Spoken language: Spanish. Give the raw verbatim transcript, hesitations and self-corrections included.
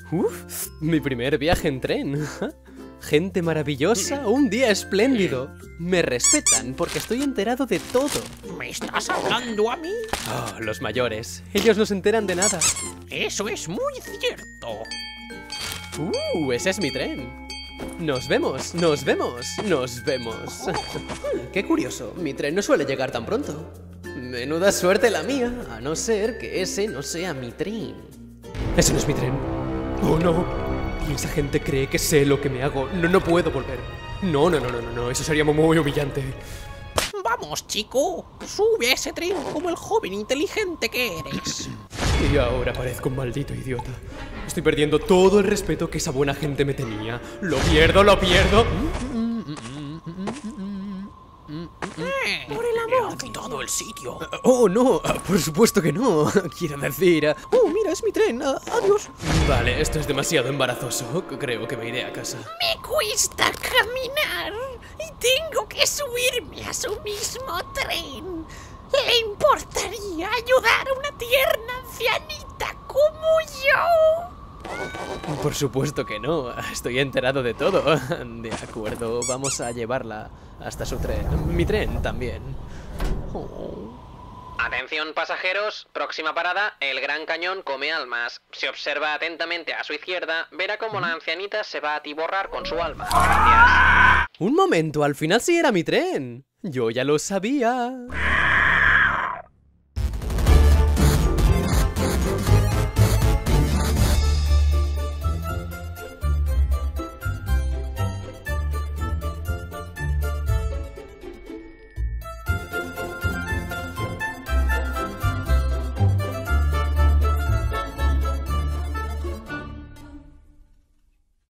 Uf, mi primer viaje en tren. Gente maravillosa, un día espléndido. Me respetan porque estoy enterado de todo. ¿Me estás hablando a mí? Oh, los mayores. Ellos no se enteran de nada. Eso es muy cierto. Uh, ese es mi tren. Nos vemos, nos vemos, nos vemos. Qué curioso, mi tren no suele llegar tan pronto. Menuda suerte la mía, a no ser que ese no sea mi tren. Ese no es mi tren. Oh, no. Y esa gente cree que sé lo que me hago. No, no puedo volver. No, no, no, no, no, no. Eso sería muy humillante. Vamos, chico. Sube a ese tren como el joven inteligente que eres. Y ahora parezco un maldito idiota. Estoy perdiendo todo el respeto que esa buena gente me tenía. Lo pierdo, lo pierdo. Eh, por el amor de todo el sitio. Oh, no, por supuesto que no. Quiero decir... Oh, mira, es mi tren. Adiós. Vale, esto es demasiado embarazoso. Creo que me iré a casa. Me cuesta caminar y tengo que subirme a su mismo tren. ¿Le importaría ayudar a una tierna ancianita como yo? Por supuesto que no, estoy enterado de todo. De acuerdo, vamos a llevarla hasta su tren. Mi tren también. Oh. Atención pasajeros, próxima parada, el Gran Cañón come almas. Si observa atentamente a su izquierda, verá cómo la ancianita se va a atiborrar con su alma. Gracias. Un momento, al final sí era mi tren. Yo ya lo sabía.